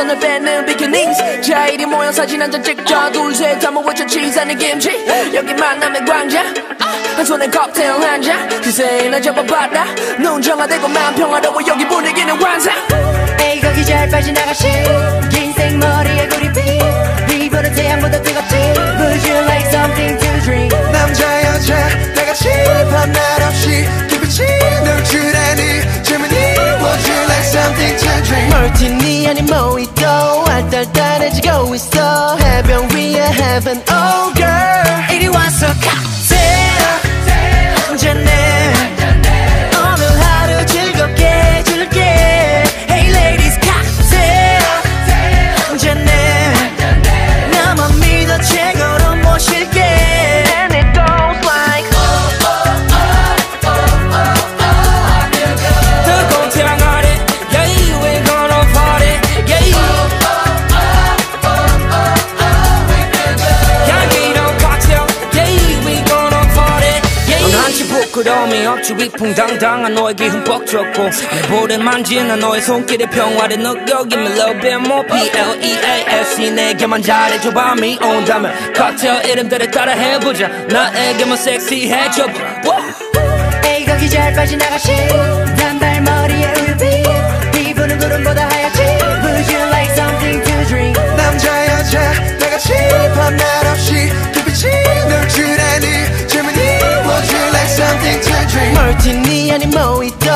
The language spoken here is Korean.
텐션을 뺏는 비키니스 자 이리 모여 사진 한 장 찍자 둘셋 한번 외쳐 치즈 아니 김치 여기 만남의 광장 한 손에 칵테일 한잔 기세에 날 잡아봤다 눈 정화되고 마음 평화로워 여기 분위기는 환상 에이 거기 잘 빠져나가시 긴 생머리에 구리빛 피부는 태양보다 뜨겁지 Would you like something to drink 남자 여자 다같이 밤낮 없이 기쁘지 널 주라니 질문이 Would you like something to drink 멀티니 아닌 모히또 알딸딸해지고 있어 해변 위에 heaven oh girl 이리 와서 칵테일 한잔해 오늘 하루 즐겁게 해줄게 Hey ladies 칵테일 한잔해 나만 믿어 최고로 모실게 And it goes like 뜨거운 태양 아래 Yeah we gonna party Yeah 향기로운 칵테일 Yeah we gonna party Yeah 넌 한치 부끄러움이 없지 위풍당당한 너에게 흠뻑 줬고 내 볼에 만지는 너의 손길의 평화를 느껴 Give me a little bit more P-L-E-A-S-E 내게만 잘해줘봐 미 온다면 칵테일 이름들을 따라 해보자 나에게만 섹시해줘봐 에이 거기 잘 빠져나가시 단발머리에 우유빛 피부는 구름보다 하얗지 Would you like something to drink 남자 여자 다같이 밤낮 없이 기쁘지 널 주라니 질문이 Would you like something to drink 멀티니 아닌 모히또